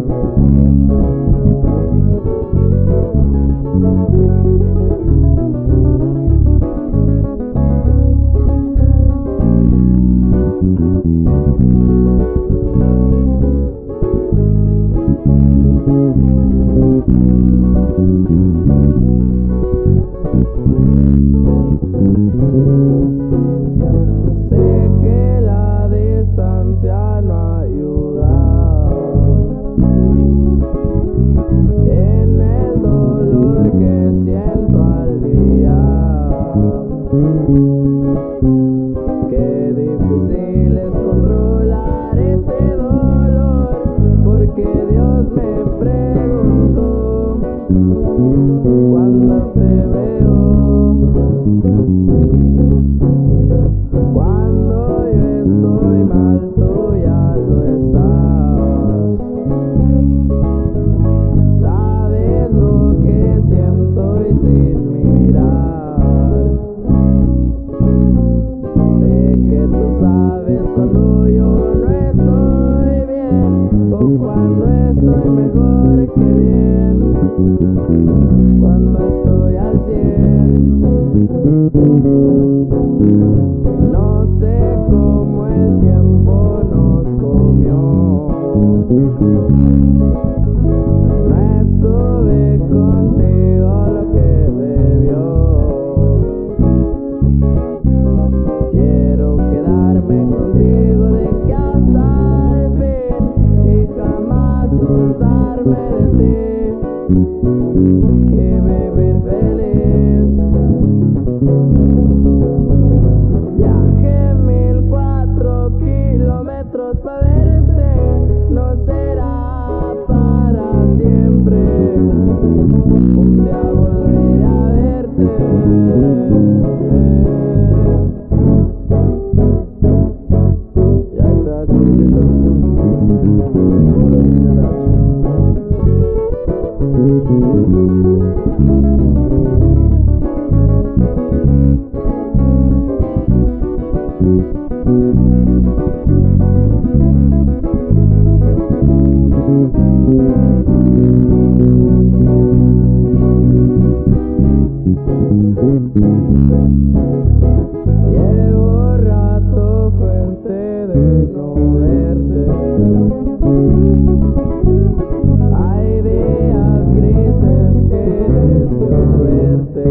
Qué difícil es controlar este dolor, porque Dios me preguntó cuando te veo, cuando yo estoy mal, tú ya lo estás. Sabes lo que siento y sin mirar. Cuando yo no estoy bien, o cuando estoy mejor que bien, cuando estoy al 100. No sé cómo el tiempo nos comió. No estuve contigo lo que debió. Quiero quedarme contigo de que hasta el fin y jamás soltarme de ti, que vivir feliz. Viajé 1004 kilómetros para verte, no será para siempre. Un día volveré a verte. Llevo rato frente de no verte. Hay días grises que deseo verte,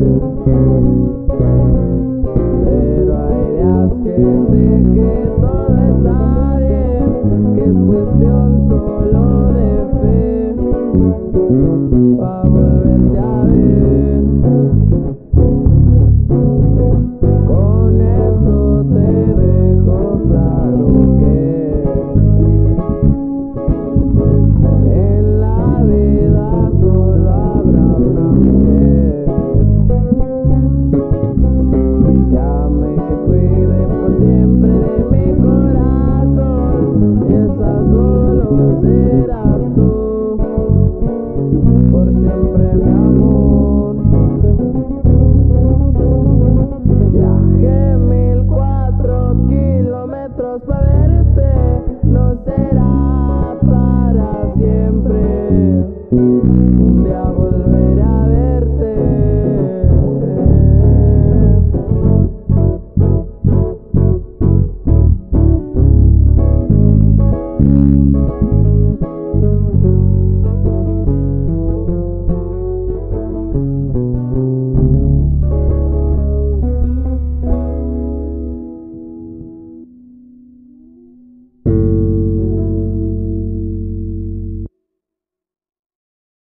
pero hay días que sé que todo está bien, que es cuestión solo de fe, pa' volverte a ver. Con esto te dejo claro que en la vida solo habrá una mujer que ame y que cuide por siempre de mi corazón, y esa solo serás tú, por siempre mi amor. Viajé 1004 kilómetros para verte, no será para siempre.